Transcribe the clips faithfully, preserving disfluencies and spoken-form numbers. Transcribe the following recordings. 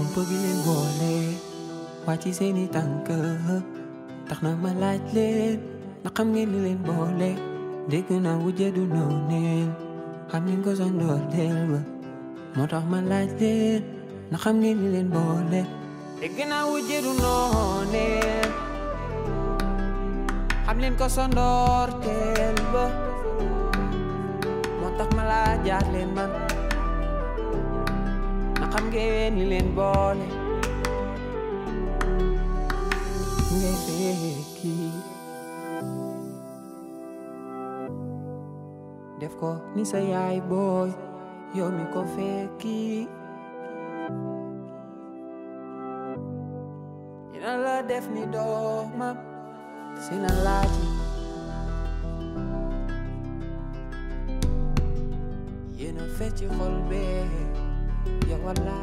bëgg leen boole wàcc seeni tànk tax na ma laaj leen na xam ngeen li leen boole dégg naa wujje du nooneel xam ngeen ko sa ndorteel ba moo tax ma laaj leen na xam ngeen li leen boole dégg naa wujje du nooneel xam leen ko sa ndorteel ba moo tax ma laajaat leen man na xam ngeen li leen boole ngay fekki def ko ni sa yaay booy yow mi ko fekki dina la def ni doomam sina laaji yéena fecci xol bee yow wallaay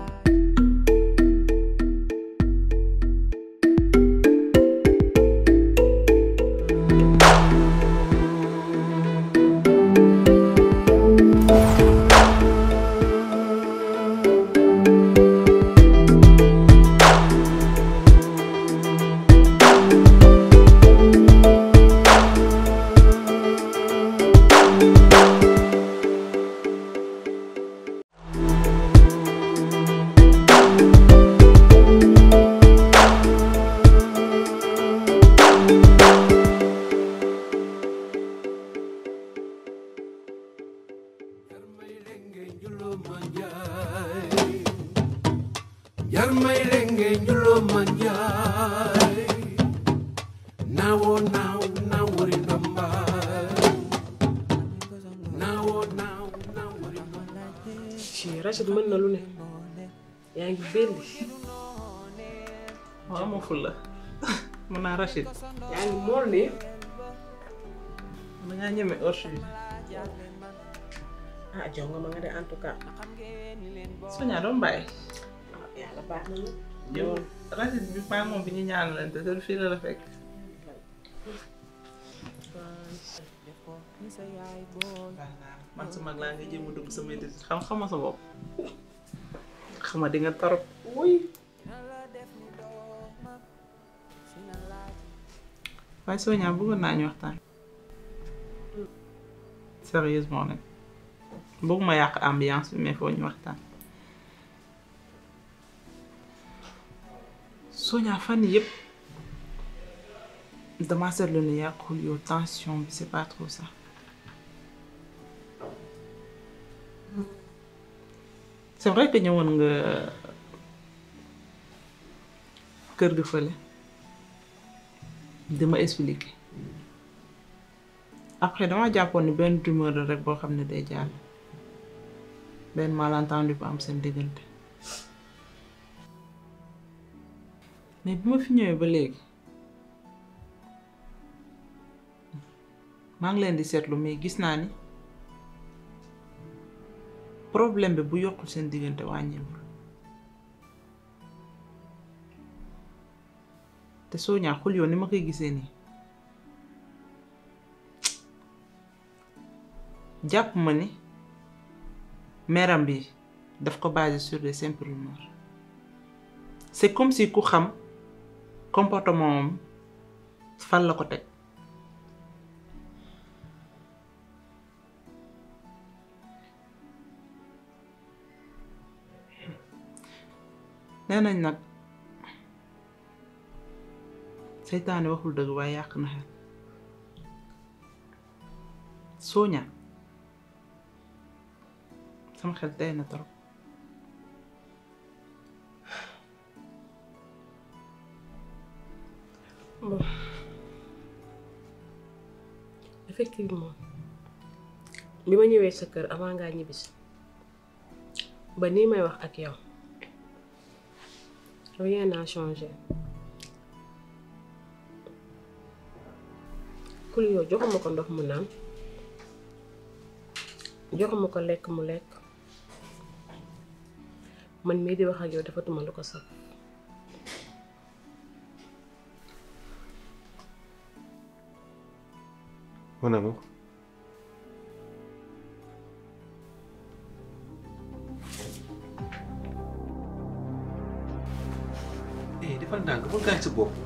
Yarmay lenge njulo manjay nawo naw nawori ndamba nawo naw nawori ndamba ci Rachid mën na lu ne yaa ngi belli waaw amoo ful la mën naa Rachid yaa ngi mool ne da ngaa ñeme orche bi ah jonga ma nga de en tout cas soñaa doom bàyyi yàlla baax na ñu yow Rachid bi maa moom bi ñu ñaanalante te fii la la fekk man su mag laa nga jéem a dugg samay dëgg xam xama sa bopp xama di nga torop wuy waaye soñaa bëggoon naa ñu waxtaan sérieusement nag bëgguma yàq ambiance bi mais foo ñu waxtaan soñaa fan yëpp dama seetlu ne yàqul yow tension bi c'est pas trop ça c'est vrai que ñëwoon nga kër gi fële dama expliquer après dama jàppoon ni benn rumeur la rek boo xam ne day jàll benn malentendu bu am seen diggante mais bi ma fi ñëwee ba léegi maa ngi leen di seetlu mais gis naa ni problème bi bu yokkul seen diggante wàññiwul te soo ñaa xul yoon ni ma koy gisee nii jàpp ma ni meram bi daf ko basé sur des simples rumeurs c'est comme si ku xam comportement am fan la ko teg nee nañ nag seytaane waxul dëgg waaye yàq na xel sooña sama xel tey na trop bon effectivement bi ma ñëwee sa kër avant ngaa ñibbisi ba nii may wax ak yow rien n'a changé kul yow joxuma ko ndox mu naan joxuma ko lekk mu lekk man mii di wax ak yow defatuma lu ko sax Mon amour. gaañ sa bopp.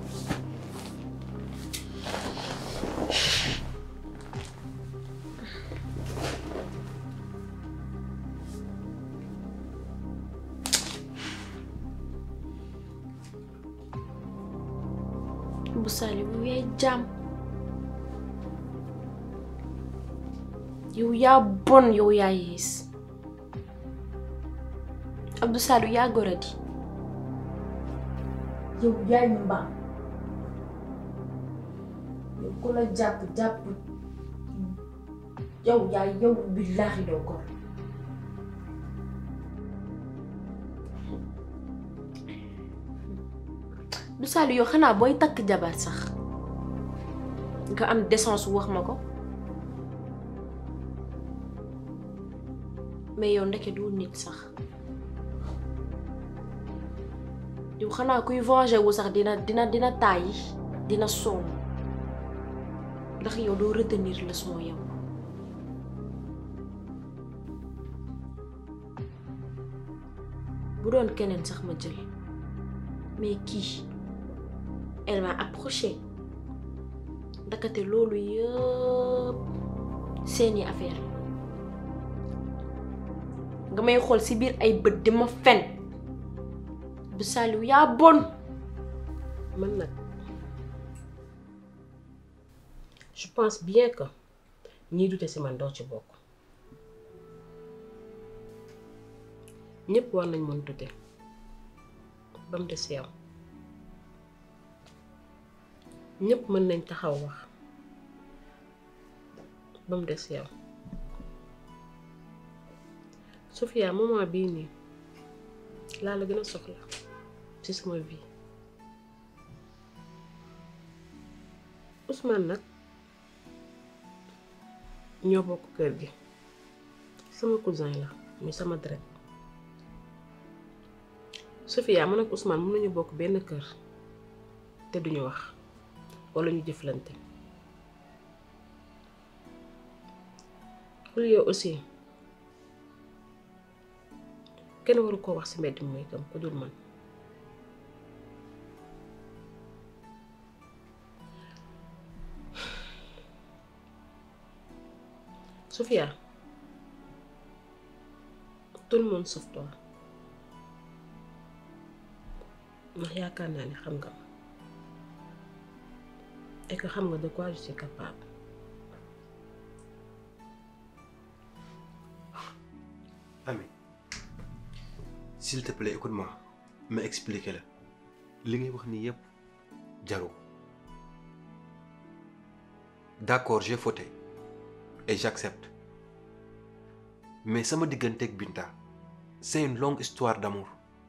Bu Saliou yow yaay jaam yow yaa bon yow yaa yées Abdou Saliou yaa goradi yow yaay mbaam yow ku la jàpp jàpp yow yaay yow billaahi doo gor Abdou Saliou yow xanaa booy takk jabar sax nga am décence wax ma ko mais yow ndeke du nit sax yow xanaa kuy venger wu sax dina dina dina tàyyi dina sonn ndax yow doo retenir leçon yow bu doon keneen sax ma jël mais kii elle m'a approché ndakate loolu yëpp seeni affaire nga may xool ci biir ay bët di ma fen bu Saliou yaa bon man nag je pense bien que ñiy dute ci man doo ci bokk ñëpp war nañ mën dute ba mu des yow ñëpp mën nañ taxaw wax ba mu des yow Sofia moment bii nii laa la gën a soxla ci sama vie Ousmane nag ñoo bokk kër gi sama cousin la muy sama deret Sofia man ak Ousmane mën nañu bokk benn kër te duñu wax wala ñu jëflante xul yow aussi kenn waru ko wax ci mbedd mi itam ku dul man Sofia tout le monde sauf toi ndax yaakaar naa ne xam nga ma et que xam nga de quoi je suis capable. Ami, s'il te plaît écoute-moi ma expliquer la li ngay wax ni yépp jaru d'accord j'ai fauté et j'accepte mais sama diggante ak Binta c'est une longue histoire d'amour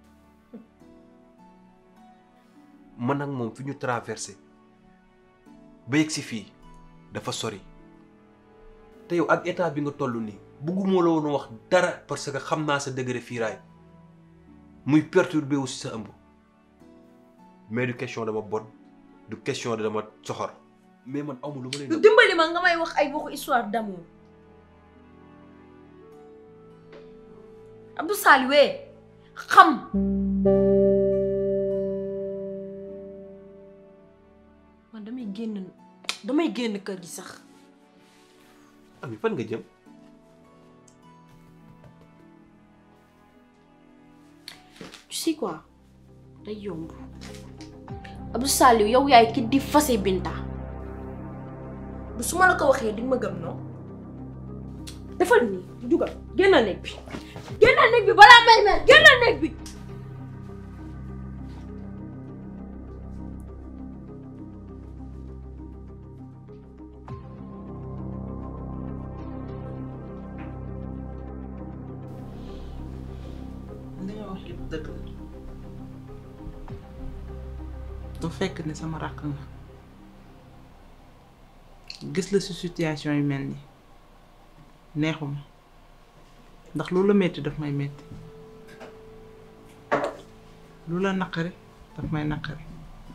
man ak moom fi ñu traversé ba yegg si fii dafa sori te yow ak état bi nga toll nii bëgguma la woon wax dara parce que xam naa sa degré fiiraay muy perturbé wu si sa ëmb mais du question dama bon du question de dama soxor mais man amul lu ma lay du dimbali ma nga may wax ay waxu histoire d'amour Abdou Saliou xam man damay génn damay génn kër gi sax. Ami fan nga jëm. Tu sais quoi day yomb Abdou Saliou yow yaay ki di fase Binta bu su ma la ko waxee di nga ma gëm non defal nii jugal génnal néeg bi génnal néeg bi balaa may mer génnal néeg bi. dëgg du fekk ne sama rakk nga gis la ci situation yu mel ni neexuma ndax lu la metti daf may metti lu la naqari daf may naqari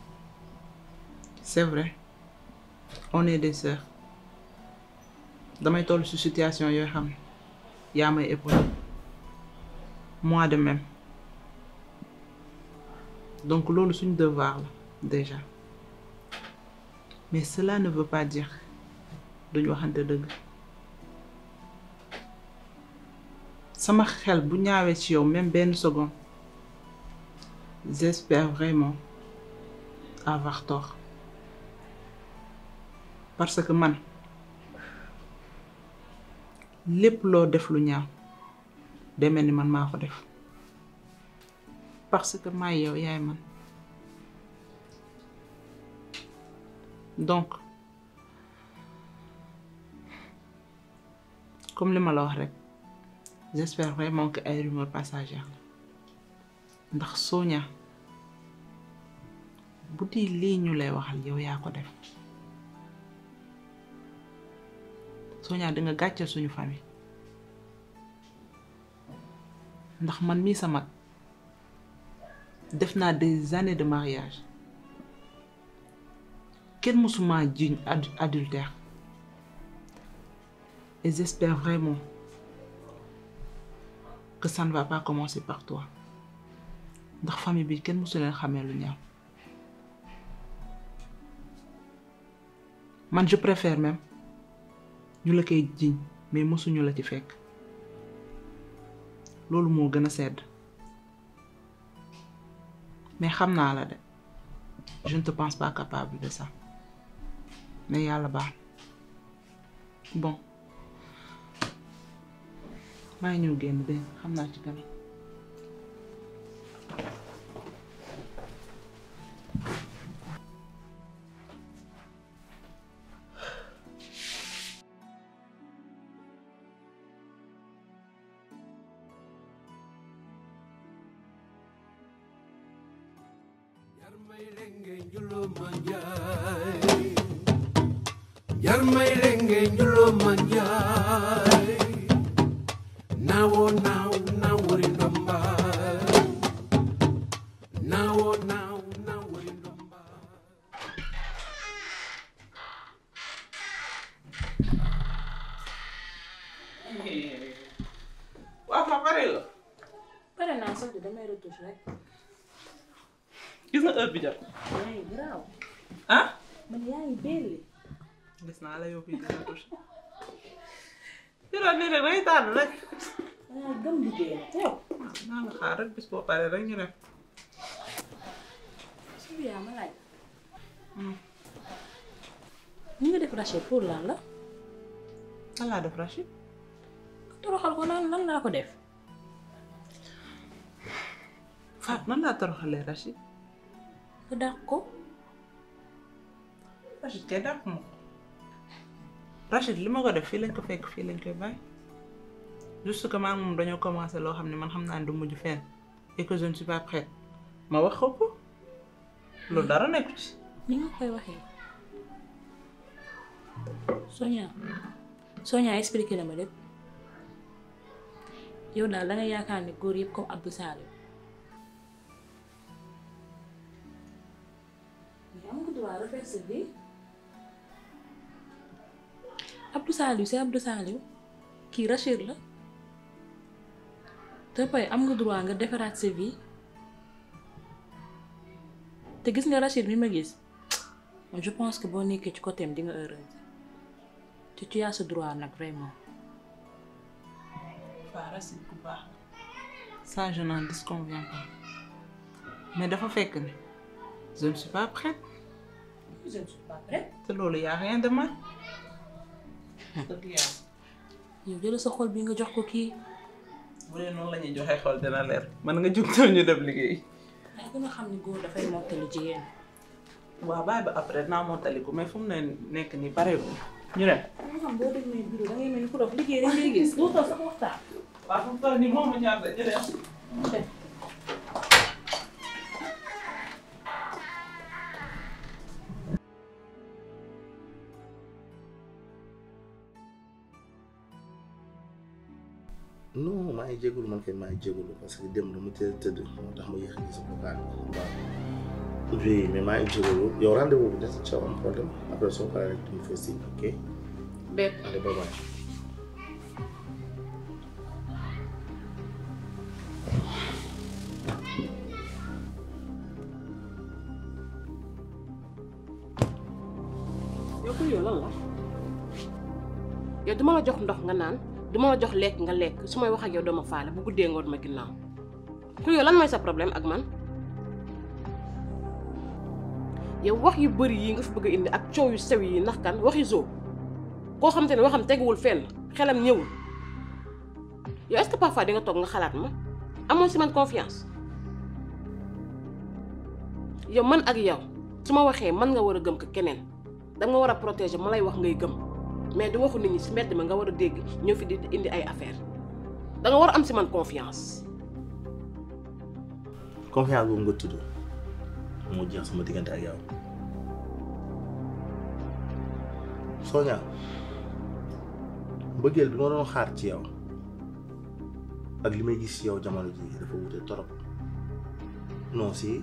c'est vrai on est des sœurs damay toll ci situation yooyu xam ne yaa may épaulé moi de même donc loolu suñu devoir la déjà mais cela ne veut pas dire duñu waxante dëgg sama xel bu ñaawee ci yow même benn seconde j'espère vraiment avoir tort parce que man lépp loo def lu ñaaw demee ni man maa ko def parce que maa yow yaay man donc comme li ma la wax rek j'espère vraiment que ay rumeur passagère la ndax Sonia bu di lii ñu lay waxal yow yaa ko def Sonia di nga gàcceel suñu famille ndax man mii sa mag def naa des années de mariage kenn mësuma jiiñ adultère et j'espère vraiment que ça ne va pas commencer par toi ndax famille bi kenn mësu leen xamee lu ñaaw man je préfère même ñu la koy jiiñ mais mësuñu la ci fekk loolu moo gën a sedd mais xam naa la de je ne te pense pas capable de ça mais yàlla baax bon maa ngi ñëw génn de xam naa ci kanam Yarmay lenge njulo manjay nawo naw nawori ndomba nawo naw nawori ndomba waaw ma pare la pare naa sax de damay retouche rek. gis nga heure bi jot ay garaaw ah man yaa ngi belli. gis naa la yow fii dina touche yow nii rek day tànn rek ah gëm liggéey la yow. naa nga xaar rek bis boo paree rek ñu def subi yaa ma laaj. ni nga def Rachid pour lan la. lan laa def Rachid. toroxal ko lan lan laa ko def. Fat nan laa toroxalee Rachid. nga dàq ko. Rachid kay dàq ma ko Rachid li ma ko def fii lañ ko fekk fii lañ koy bàyyi juste que maa ngi moom dañoo commencé loo xam ne man xam naa ne du mujj fenn et que je ne suis pas prête ma wax ko ko loolu dara nekku ci. ni nga koy waxee Sonia Sonia expliqué na ma lépp yow daal da nga yaakaar ne góor yëpp comme Abdou Salim mais am nga droit refaire sa vie. Abdou Salim c'est Abdou Salim kii Rachid la te pay am nga droit nga defaraat sa vie te gis nga Rachid mi ma gis je pense que boo nekkee ci côté am di nga heureuse te tu as ce droit nag vraiment. waaw Rachid ku baax ça je n'en disconviens pas mais dafa fekk ne je ne suis pas prête. je ne suis pas prête. te loolu y a rien de mal. dëgg yàlla. yow jël sa xol bi nga jox ko kii. bu dee noonu la ñuy joxe xol dina leer man nga jug taw ñu dem liggéey. yaa gën a xam ni góor dafay mottali jigéen. waaw bàyyi ba après naa mottali ko mais fu mu ne nekk nii pareegul ñu dem. nga xam boo demee bureau da ngay mel ni ku dof liggéey rek ngay gis doo toog sax waxtaan. waaw fu mu toll nii moom mu ñaar de ñu dem. non maa ngi jégalu man kay maa ngi jégalu parce que dem dama teel a tëdd moo tax ma yéex a gis vocal bi waaw oui mais maa ngi jégalu yow rendez-vous bi des na ci am problème après soo paree rek duñu fay signe ok. bépp allez bye bye. yow ko yow lan la yow duma la jox ndox nga naan duma la jox lekk nga lekk su may wax ak yow doo ma faale bu guddee ngoon ma ginnaaw ko yow lan mooy sa problème ak man yow wax yu bëri yi nga fi bëgg a indi ak coow yu sew yi ndax kan waxi zoo koo xam te ne waxam teguwul fenn xelam ñëwul yow est-ce que parfois di nga toog nga xalaat ma amoon si man confiance yow man ak yow su ma waxee man nga war a gëm ko keneen danga war a protéger ma lay wax ngay gëm mais du waxu nit ñi si mbedd ma nga war a dégg ñëw fi di indi ay affaire danga war a am si man confiance. confiance boobu nga tudd moo jeex sama diggante ak yow Sonia mbëggeel bi ma doon xaar ci yow ak li may gis ci yow jamono ji dafa wute torop non si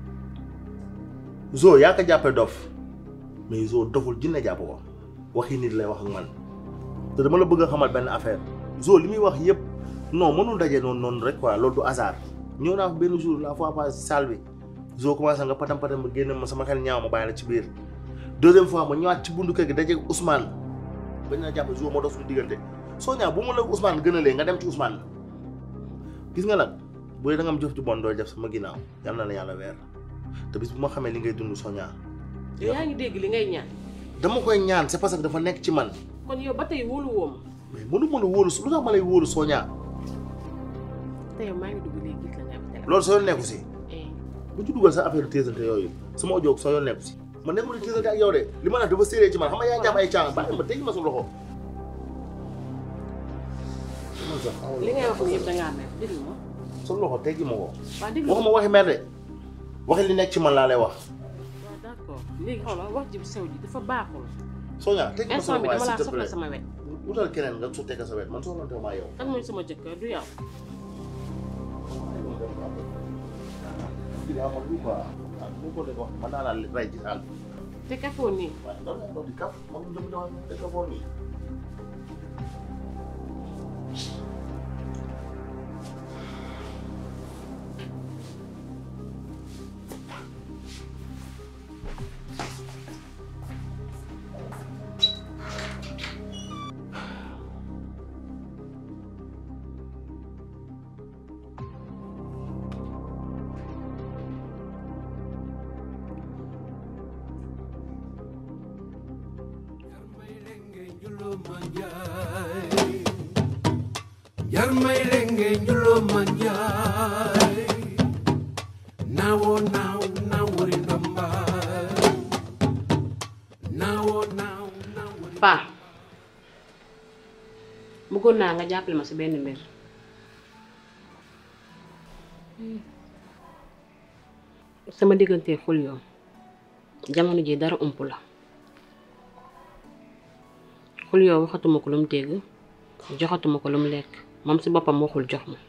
Zo yaa ko jàppee dof mais Zo doful jinne jàpp ko waxi nit lay wax ak man te dama la bëgg a xamal benn affaire Zo li muy wax yëpp non mënul daje noonu noonu rek quoi loolu du hasard ñëw naa fa benn jour la fois passée salle bi Zo commencé nga patam patam ba génn ma sama xel ñaaw ma bàyyi la ci biir deuxième fois ma ñëwaat ci bundu kër gi dajeeg Ousmane bañ na jàpp Zo moo dox suñu diggante Sonia bu ma la Ousmane gënalee nga dem ci Ousmane gis nga nag bu dee da nga am jëf ju bon doo def sama ginnaaw yal na la yàlla weer te bis bu ma xamee li ngay dund Sonia. yow yaa ngi dégg li ngay ñaan. dama koy ñaan c'est parce que dafa nekk ci man. kon yow ba tey wóolu woo ma. mais mënu ma la wóolu lu tax ma lay wóolu Sonia. te yow maa ngi dugg léegi gis la nga am téléphone. loolu soo yoon nekku si. bu ci dugal sa affaire téesante yooyu sama audio soo yoon nekku si. man nekkul di téesante ak yow de li ma la dafa sérieux ci man xam nga yaa ngi am ay caaŋ bàyyi ma teggi ma sa loxo. li ngay wax nii yëpp da ngaa mer déglu ma. sa loxo teggi ma ko. waaw déglu ma waxuma waxi mer de waxi li nekk ci man laa lay wax. waaw d'accord léegi xoolal wax ji bu sew ji dafa baaxul. Sonia teggi ma sa instant bi loxo dama laa s'il te soxla plaît. sama wet. wutal keneen nga sottee ko sa wet man soxlante maa yow. kan mooy sama jëkkër du yow. mën naa laa rey ci saal bi. te kafoo nii. waaye loolu la loolu di kaf moom ñoom ñoo te kafoo nii. Yarmay renge njulo manjay nawo naw nawuri ndomba nawo naw nawuri Paa bëggoon naa nga jàppale ma si benn mbir sama diggante Julio jamono ji dara ump la Julio waxatuma ko lu mu dégg joxatuma ko lu mu lekk moom si boppam waxul jox ma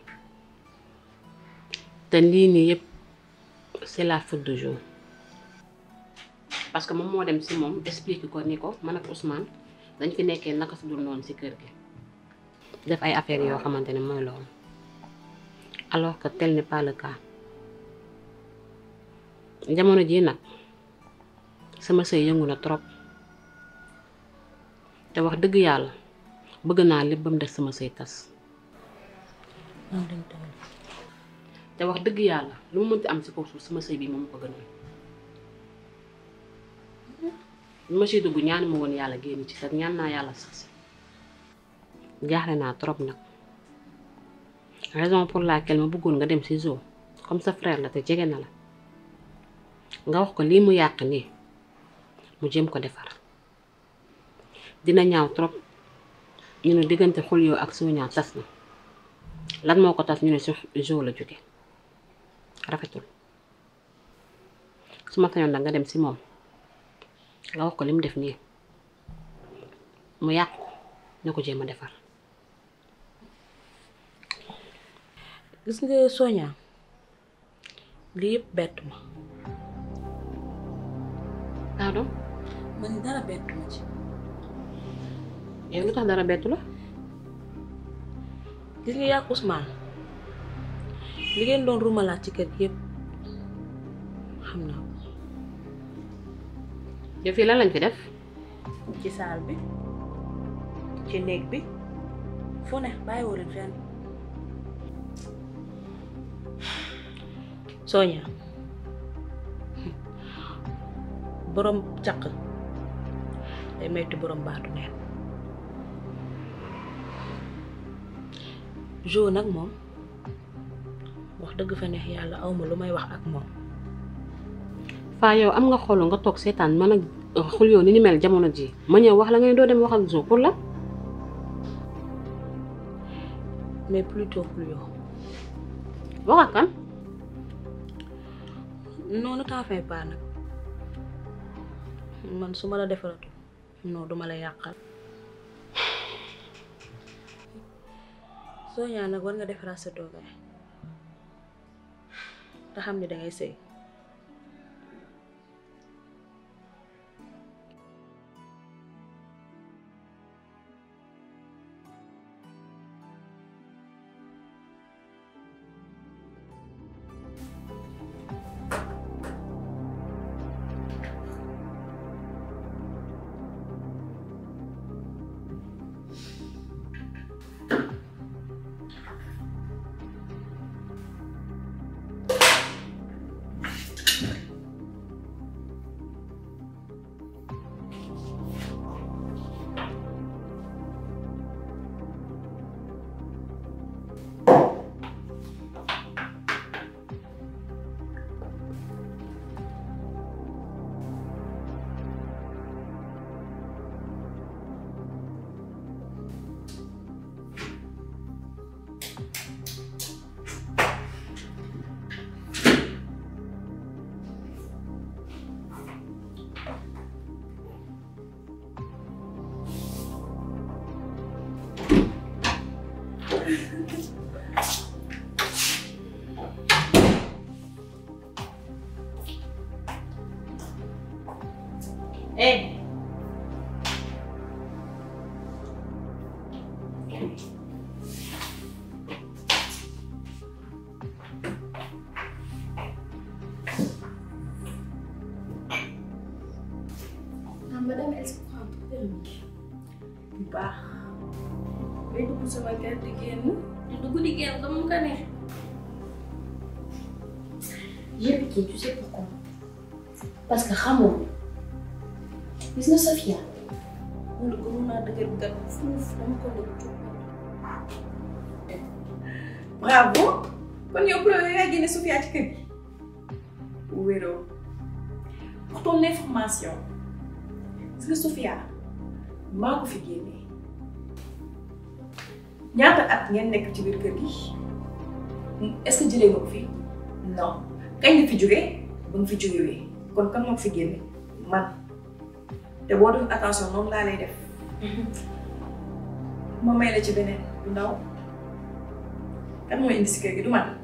te lii nii yëpp c'est la faute de jour parce que moom moo dem si moom explique ko ni ko man ak Ousmane dañ fi nekkee naka su dul noonu si kër gi def ay affaires yoo xamante ne mooy loolu alors que tel n'est pas le cas jamono jii nag sama sëy yëngu na trop te wax dëgg yàlla bëgg naa lépp ba mu def sama sëy tas te wax dëgg yàlla lu mu mënti am si kaw suuf sama sëy bi moom ko gënal bi ma siy dugg ñaan ma woon yàlla génn ci te ñaan naa yàlla sax si jaaxle naa trop nag raison pour laquelle ma bëggoon nga dem si Zo comme sa frère la te jege na la nga wax ko lii mu yàq nii mu jéem ko defar dina ñaaw trop ñu ne diggante Julio ak Sonia tas na lan moo ko tas ñu ne si Zo la jóge rafetul su ma sañoon nag nga dem si moom nga wax ko li mu def nii mu yàq ko na ko jéem a defar. gis nga Sonia lii yëpp bett ma. pardon. man dara bett ma ci. yow lu tax dara bettu la. gis nga yàgg Ousmane li ngeen doon rumalaat ci kër gi yëpp xam naa ko. yow fii lan lañ fi def. ci saal bi ci néeg bi fu ne bàyyiwoo leen fenn. Sonia borom caq day metti borom baatu neen. Jo nag moom wax dëgg fa neex yàlla awma lu may wax ak moom. Faa yow am nga xolu nga toog seetaan man ak xul yow ni ni mel jamono ji ma ñëw wax la ngay doo dem wax ak Jo pour la. mais plutôt xul yow. wax ak kan. non ne t'en fais pas nag man su ma la defaratu non duma la yàqal. Sonia nag war nga defaraat sa toogaay te xam ni dangay sëy. Eh. Ah, madame, elle se prend un peu permis. bu baax. Mais dugg sama kër di génn di dugg di génn comme mu ko neex. J'ai piqué, tu sais pourquoi? Parce que xamoo gis nga Safia man de gënoon naa dëgër gat fuuf dama ko dëgg tuub. bravo kon yow pro yaa génne Safia ci kër gi. wéro pour ton information gis nga Safia maa ko fi génnee ñaata at ngeen nekk ci biir kër gi est-ce que jëlee nga ko fi non kañ nga fi jógee ba nga fi jógewee kon kan moo ko fi génne man te boo def attention noonu laa lay def ma may la ci beneen bu ndaw kan moo indi si kër gi du man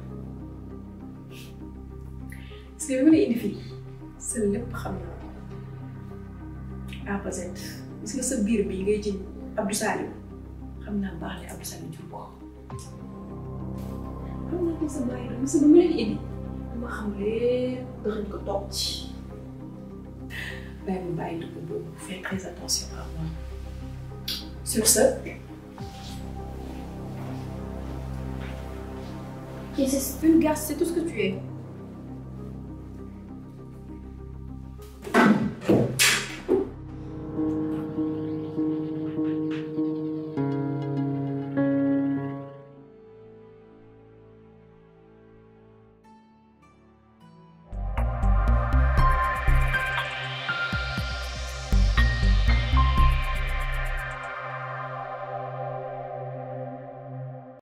parce que bi ma la indi fii sa lépp xam naa ko à ba Z gis nga sa biir bi ngay jël Abdou Salim xam naa baax ne Abdou Salim jur ko xam naa ko sa bàyyi la parce que dama leen indi dama xam lépp dëxañ ko toog ci bàyyi ma bàyyi dëkk boobu fais très attention à moi sur ce qui est vulgaire, c'est tout ce que tu es.